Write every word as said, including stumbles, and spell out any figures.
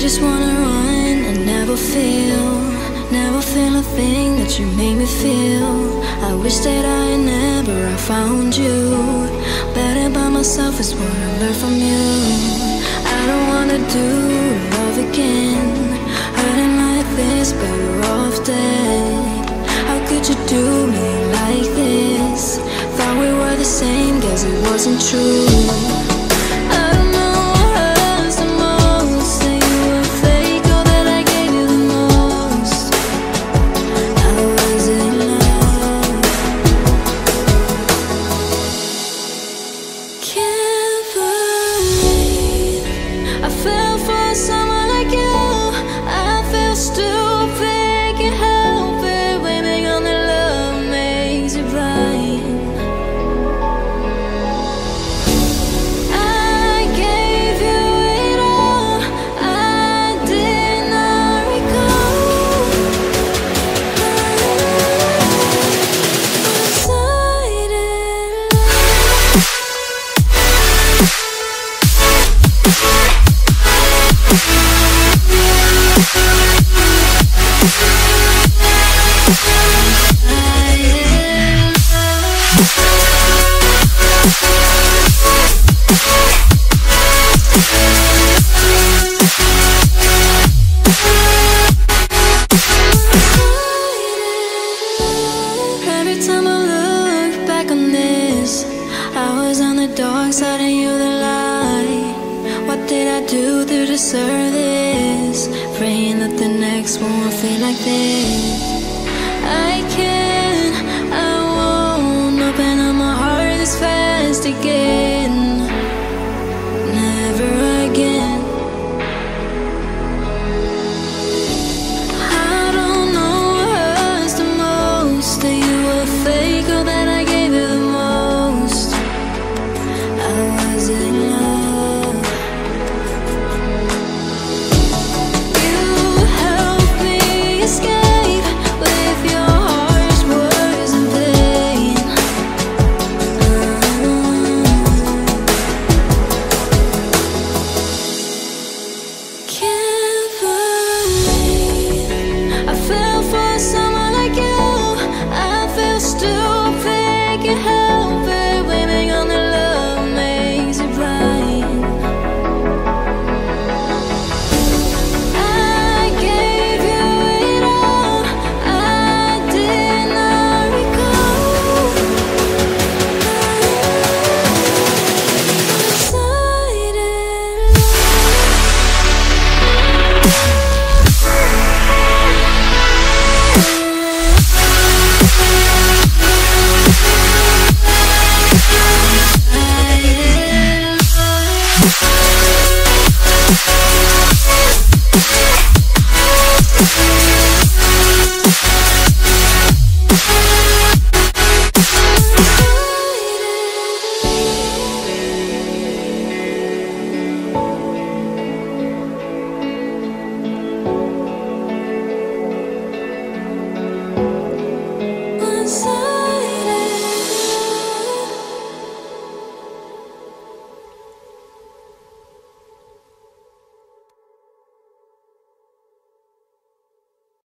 just wanna run and never feel, never feel a thing that you made me feel. I wish that I had never I found you. Better by myself is what I learned from you. I don't wanna do love again, hurting like this, better off dead. How could you do me like this? Thought we were the same, guess it wasn't true. I don't know what hurts the most, that you were fake or that I gave you the most. I was in love. Can't believe I fell for someone like you. I feel stupid, can't help it. Blaming on the love makes you blind. I gave you it all, I did not recall. Every time I look back on this, I was on the dark side and you the light. What did I do to deserve this? Praying that the next one will feel like this. I can't, I won't open up my heart this fast again. Never again. I don't know what hurts the most, that you were fake or that I gave you the most. I was in love. You helped me escape with your harsh words and pain. Can't believe I fell for someone like you. I feel stupid, can't help it. Blaming on the love makes you blind. I gave you it all, I did not recall. I was in love.